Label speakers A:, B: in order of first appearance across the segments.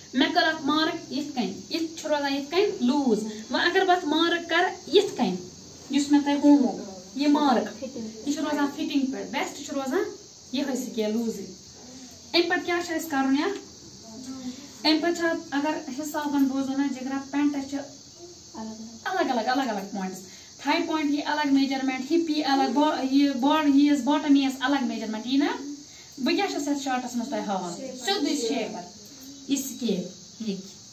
A: मैं कर मार्क इथ कन इथ रोजान इथ कन लूज व अगर बस मार्क कर इथ कन युस मैं तय होमो ये मार्क यह रोजान फिटिंग पे बेस्ट रोजान यह स्केल लूज अम पे क्या करुन या अम पे अगर हिसाबन बोजो ना जिगरा पेंट अलग अलग अलग अलग पॉइंट्स थाई पॉइंट ये अलग मेजरमेंट हिप ये अलग ये बॉटम ये अलग मेजरमेंट यह ना बह क्या शार्टस मज तुम हावान सोद शेप स्केल ये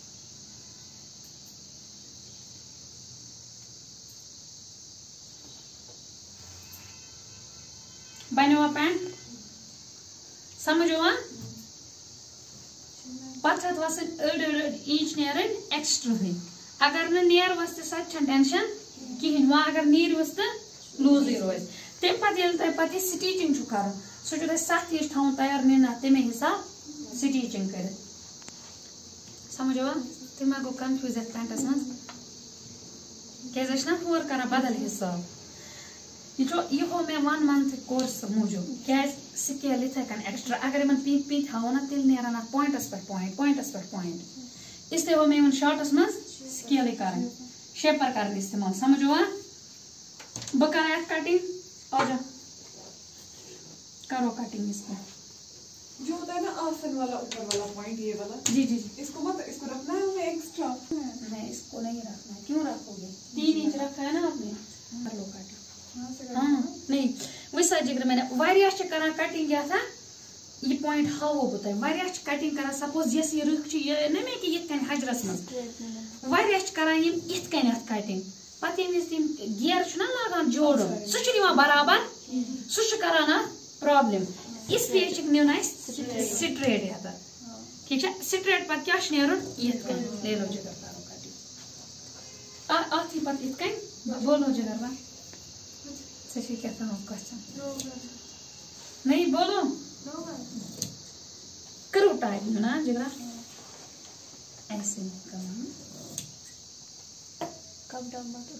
A: बनो पैंट समझो पत वसन इंच नेर एक्स्ट्रा अगर नेर वस तो टेंशन कहें वह अगर नीर वस तो लूज रोज तम पे स्टिचिंग कर सह 7 इंच थवन तैयार ना तमे हिसाब स्टिचिंग कर समझो तुम गो कन्फ्यूज पैंटस मज क्या होर कर बदल हिसाब यह हो मे 1 मंथ कोर्स मूजूब क्या स्केल इथे कन एक्स्ट्रा अगर इन पीत पीत हाव ना तेल नेरान पॉइंटस पे पॉइंट इसलिए हो मे इन शॉर्टस मज स्केल कर शेपर कर इस्तेमाल समझो बह कर कटिंग आ जा करो कटिंग इसको
B: जो होता है ना आसन वाला ऊपर वाला पॉइंट ये वाला
A: जी
B: इसको रखना है हमें एक्स्ट्रा
A: नहीं इसको नहीं रखना है क्यों रखोगे 3 इंच रखा है ना आपने कर लो कटिंग हाँ नहीं वैसा जिगर मैंने वारियाह करा कटिंग क्या था ये पॉइंट हावो बत वारियाह कटिंग करा सपोज यस ये रुख ये न मे कि ये कन हजरस मज वारियाह करा यम इत कन कटिंग पत यमिस तम गियर छु ना लागान जोड़न सु छु निवा बराबर सु छु करा ना प्रॉब्लम इसलिए छु न्यून स्ट्रेट यत ठीक है स्ट्रेट पत क्या नेरुन इत कन ले लो जिगर करो कटिंग आथी पत इत कन बोलो जिगर वा सही क्या था क्वेश्चन नहीं बोलो करो टाइम ना जिगरा ऐसे करना
C: कब डब्बा तो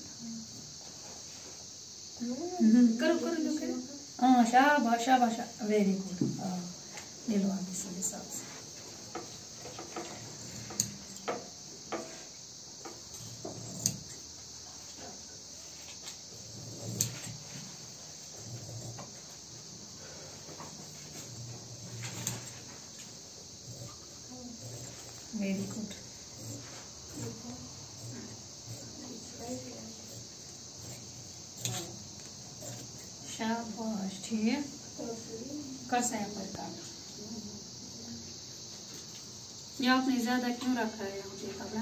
A: करो करो जो करो हाँ शाबाश शाबाश वेरी गुड ले लो आगे से हिसाब से वेरी गुड शाबाश ठीक कर सैंपल काट ये आपने ज्यादा क्यों रखा है मुझे कपड़ा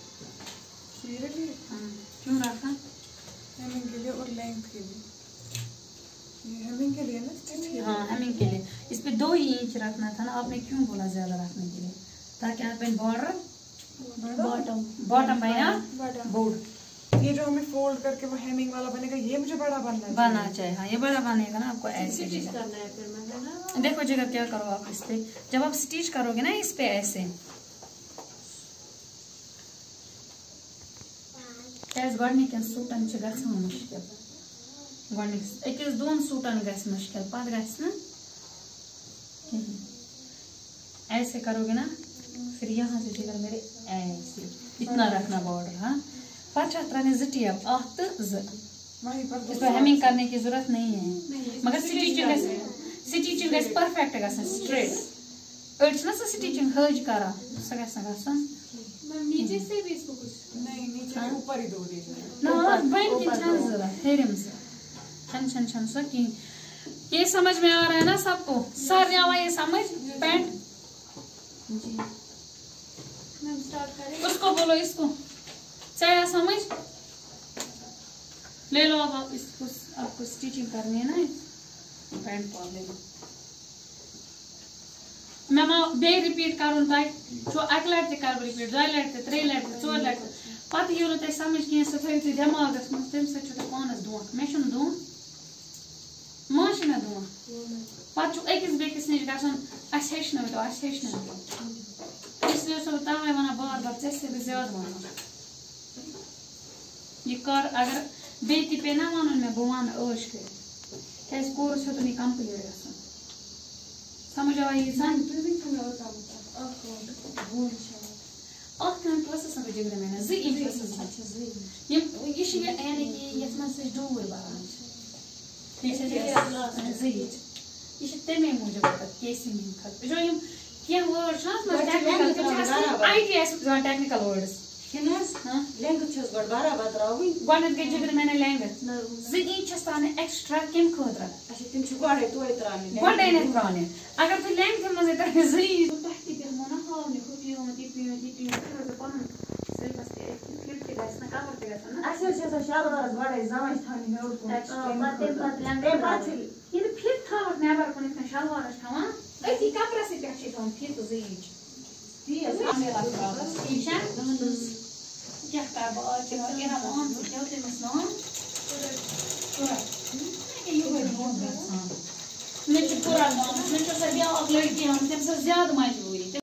A: क्यों रखा
B: हेमिंग के लिए और लेंथ के लिए ये हेमिंग के लिए ना
A: हाँ हेमिंग के लिए इस पे 2 ही इंच रखना था ना आपने क्यों बोला ज्यादा रखने के लिए ताकि आप बॉर्डर बॉटम बोर्ड
B: ये जो हमें फोल्ड करके वो हेमिंग वाला बनेगा ये मुझे बड़ा बनना
A: चाहिए हाँ ये बड़ा बनेगा ना आपको ऐसे
C: करना है फिर मैं
A: देखो जगह क्या करो आप इस पे जब आप स्टिच करोगे ना इस पे ऐसे गॉडनिक सूटन मुश्किल गॉडनिक एक 2 सूटन मुश्किल पत गना ऐसे करोगे ना फिर यहाँ से जिगर मेरे ऐसे इतना रखना बॉर्डर हाँ पत त्राने 2 टेप तो 2 इसमें हेमिंग करने की जरूरत नहीं है मगर स्टिचिंग परफेक्ट गसन स्ट्रेट अड़ ना स्टिचिंग हज करा गसन
C: नीचे से भी इसको कुछ
B: नहीं नीचे ऊपर ही 2 दीजिए
A: ना बन की छन हेरम से छन सो की ये समझ में आ रहा है ना सबको सर आवा ये समझ पैंट
C: जी मैम स्टार्ट करें
A: उसको बोलो इसको चाहे समझ ले लो अब आप इसको आपको स्टिचिंग करनी है ना पैंट पर ले लो मैं बे रिपीट करूँ तुम अक लट कर रिपीट 2 लट 3 लट 4 लट पत यो तुम समझ कह सह थो दिमागस मज तम सह पानस दोख मे दोख मा मे दोख पत अकिस बेकिस नश गन तो इसलिए सब तवे वन बार बार ऐसे ज्यादा वन यह कर अगर बे पे ना वन मे बह वन ऐश कर क्या कोर्स हेतु यह कम्प्लीट ग समझ आवा ये अख घंटे वसन जिगर मैंने 2 इंच ये यानी कि यथ मन से डूर बारान ठीक है 2 इंच ये तमे मूजब केसिंग खत जो यम क्या वर्ड छस मत टेक्निकल आईटीएस टेक्निकल वर्ड्स
D: किनस लेंथ छस गड बराबर रावी
A: गणत के जिगर मैंने लेंथ 2 इंच छस ताने एक्स्ट्रा केम खदरा
D: अच्छा तिम छु गडे तोय त्राने
A: गडे ने त्राने अगर तू लेंथ मज तर 2 इंच तहती दिल मोना हावने खुपियो तो पन सिलेबस के फिर के गाइस ना कवर के गाइस ना
D: अच्छा शालवार गडे जावज थानी हेड को
A: पत लेंथ ये फिर थावत नेबर कोन इतना शालवार थावा ऐसी कपड़ा से पे थोन फिर तो 2 इंच मेरा ईशा क्या कर बात के ना मान से क्या होते मसना पूरा ये वो बहुत हां मैं पूरा मैं तो सब या अगले की हम सबसे ज्यादा मजबूरी